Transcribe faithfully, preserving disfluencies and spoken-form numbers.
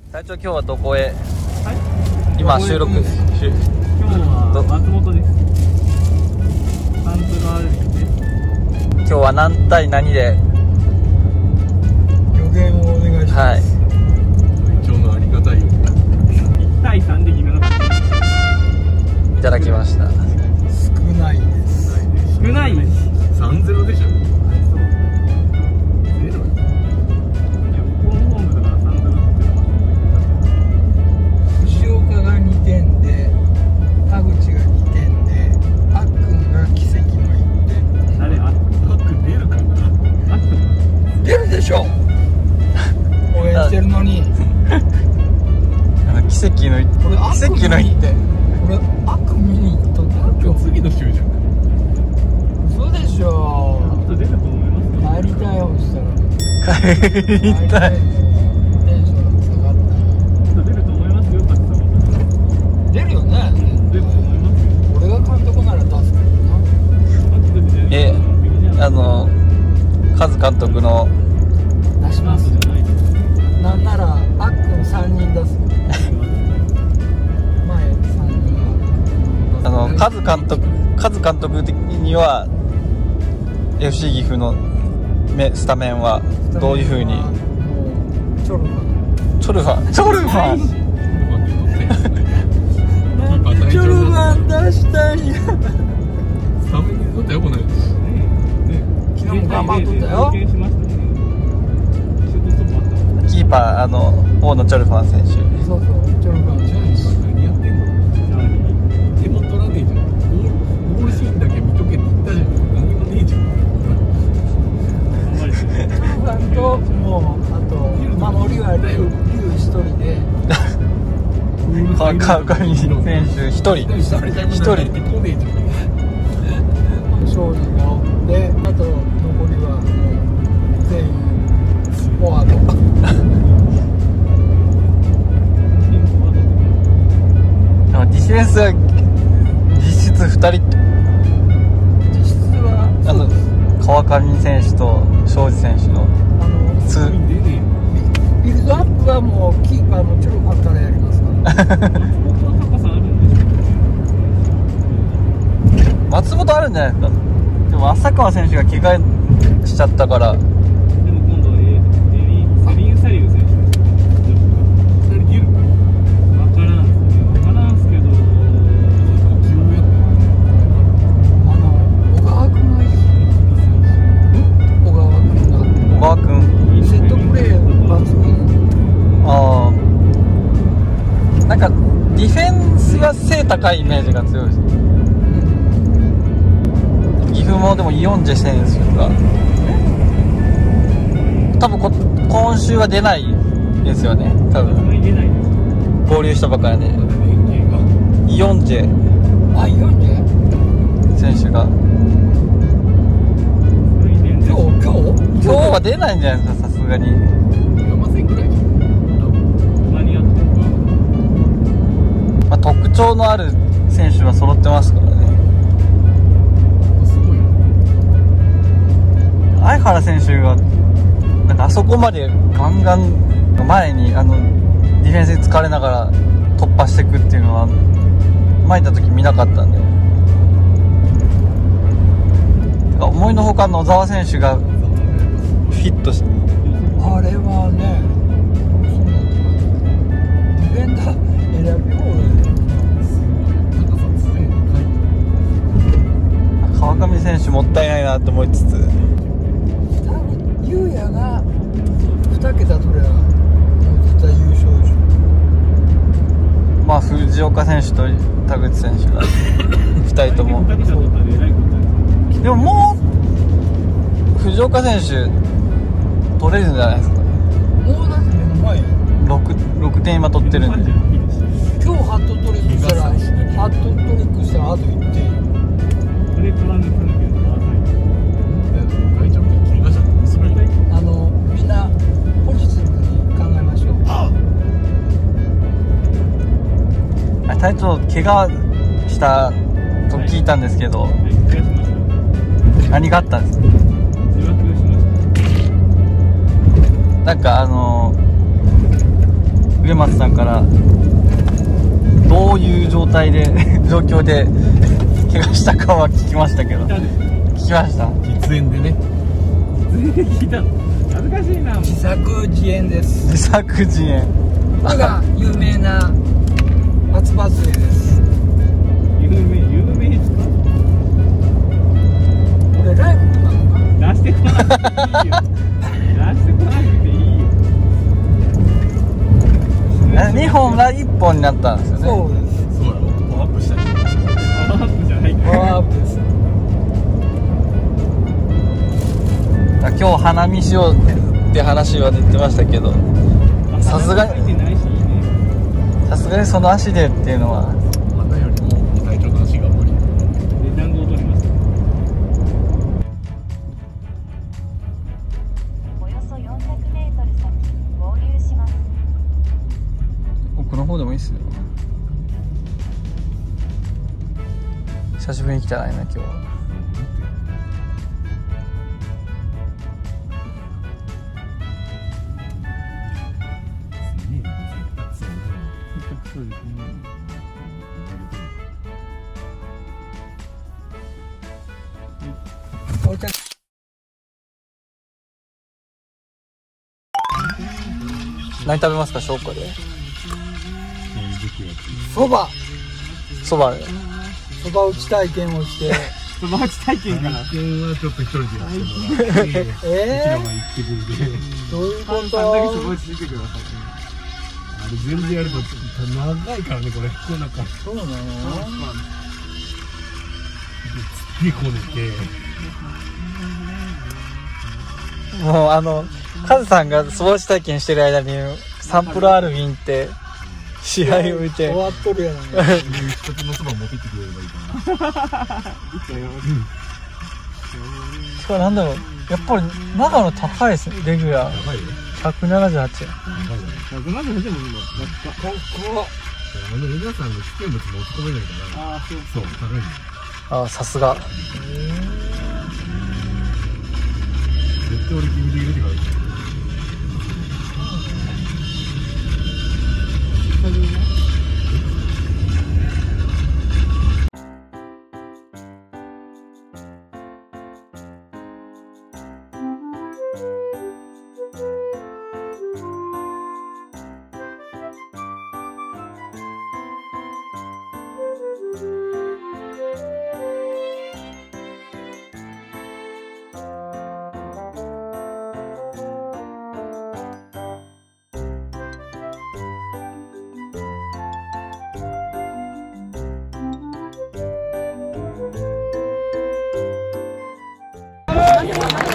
隊長、今日はどこへ？ はい、 今収録。 今日は松本です。サンプル アール ですね。 今日は何対何で予言をお願いします。はい。 今日のありがたいよ。 いちたいさんで決めなかった。 いただきました。 少ないです。 少ないです。 さんゼロでしょ。 応援してるのに奇跡のこれ奇跡の一手。 これ悪見に行った今日次の週じゃん。 嘘でしょ。 出ると思います。 帰りたいよしたら帰りたい。 テンション下がった。 出ると思いますよ。たくさん出るよね。 出ると思いますよ。 俺が監督なら出すけどな。 えあのカズ監督の出します。なんならあっくんさんにん出す。前さんにんはあのカズ監督カズ監督的には エフシー 岐阜のスタメンはどういう風に？ チョルファンチョルファンチョルファンチョルファン出したいよ。 スタメンにとってよくないです。 昨日も頑張っとったよ。 キーパーあの大野チョルファン選手。 そうそうチョルファンじゃあ何やってんの？手も取らねえじゃん。ゴールシーンだけ見とけって言ったじゃん。何もねえじゃん。 チョルファンともうあと守りはリュウ一人で川上選手一人一人勝利がおってあと残りはもう全員フォワード。 ディフェンスは実質ふたり。 実質はあの川上選手と庄司選手のあのツービルドアップはもうキーパーのチョルファンからやりますから。 松本あるんじゃないですか。でも浅川選手が怪我しちゃったから。 でも今度はエリンサリウ選手。それいるか？わからんすね。わからんすけど。 あの小川君がいる。小川君が。 小川君。 セットプレー抜群。 ああ。なんかディフェンスは背高いイメージが強いです。岐阜もでもイオンジェ選手が多分こ今週は出ないですよね。多分合流したばかりでイオンジェあイオンジェ選手が今日今日今日は出ないんじゃないですか、さすがに。まあ、特徴のある選手は揃ってますからね。相原選手がなんかあそこまでガンガン前にあのディフェンスに疲れながら突破していくっていうのは前いた時見なかったんで、思いのほか野沢選手がフィットして、 あれはねディフェンダー選び放題。 川上選手もったいないなと思いつつ、 優也がに桁取ればもう絶対優勝でしょ。 まあ藤岡選手と田口選手がふたりとも。でももう藤岡選手取れるんじゃないですかね。 もうだって目の前 6, 6点今取ってるんで、 今日ハットトリックしたらハットトリックしたらあといってん。あのみんなポジティブに考えましょう。 隊長怪我したと聞いたんですけど、何があったんですか？なんかあのウ植松さんからどういう状態で状況で怪我したかは聞きましたけど、聞きました。 喫煙でね。 全然聞いたの恥ずかしいな。もう自作自演です。 自作自演。 これが有名な松葉杖です。 有名有名ですか。 これライブなのか。 出してこなくていいよ。出してこなくていいよ。 にほんがいっぽんになったんですよね。 そうです。 そうやろ。パワーアップしたい。 パワーアップじゃないか。 パワーアップです。 今日花見しようって話は出てましたけど、さすがににないしいいね。 さすがにその足でっていうのは花よりも体調の足が無理。 で団子を取りました。 およそよんひゃくメートル先合流します。 奥の方でもいいっすよ。久しぶりに来たらいいな今日は。 そうですね。 お茶。 何食べますか消化で。 そば。 そばで。 そば打ち体験をして。 そば打ち体験かな。 体験はちょっと一人でやってもらって、うちえらは行ってくれて。 どういうこパンさんだけそばと。 打ちしてください。 あれ全然やると長いからねこれ。こうなんかそうなの。 次こねて。 もうあのカズさんがそば打ち体験してる間にサンプルアルビンって試合を見て終わっとるやない。 一つのそば持ってってくれればいいかな。 これなんだろう、やっぱり長野高いですね。レギュラー高いよ。 ひゃくななじゅうはちえん。 高いよ。 百万でもいいの。 ここ。 あの皆さんの危険物持ち込めないから。 ああそう。 そう高いよ。 ああさすが。 絶対俺自分で入れてから。 ま